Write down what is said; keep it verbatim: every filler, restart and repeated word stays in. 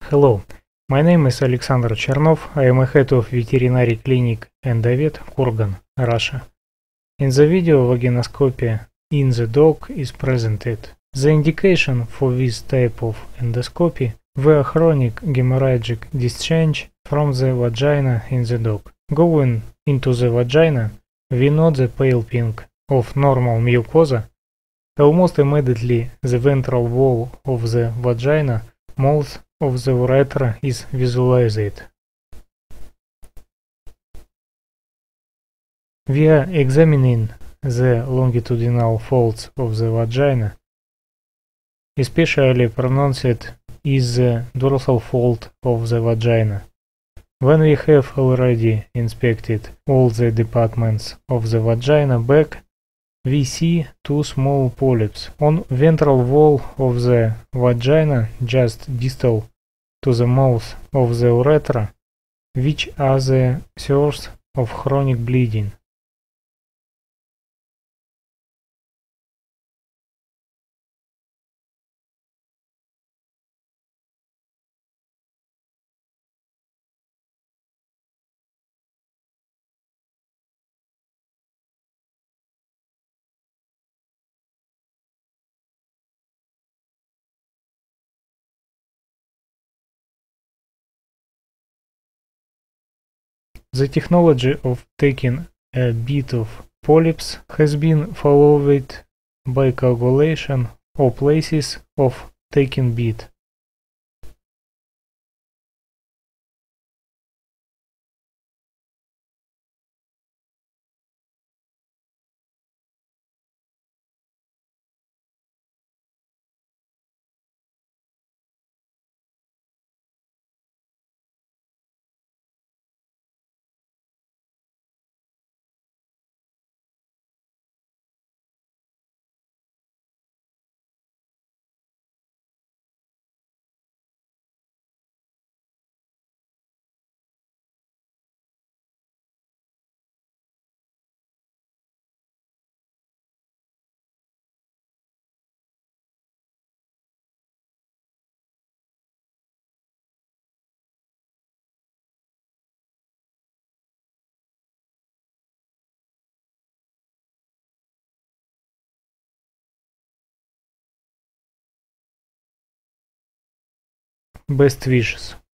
Hello, my name is Alexander Chernov. I am a head of veterinary clinic and a vet, Kurgan, Russia. In the video, vaginoscopy in the dog is presented. The indication for this type of endoscopy were chronic hemorrhagic discharge from the vagina in the dog. Going into the vagina, we note the pale pink of normal mucosa. Almost immediately the ventral wall of the vagina, mouth of the ureter is visualized. We are examining the longitudinal folds of the vagina. Especially pronounced is the dorsal fold of the vagina. When we have already inspected all the departments of the vagina back, we see two small polyps on ventral wall of the vagina just distal to the mouth of the ureter, which are the source of chronic bleeding. The technology of taking a bit of polyps has been followed by coagulation or places of taking bit. Best wishes.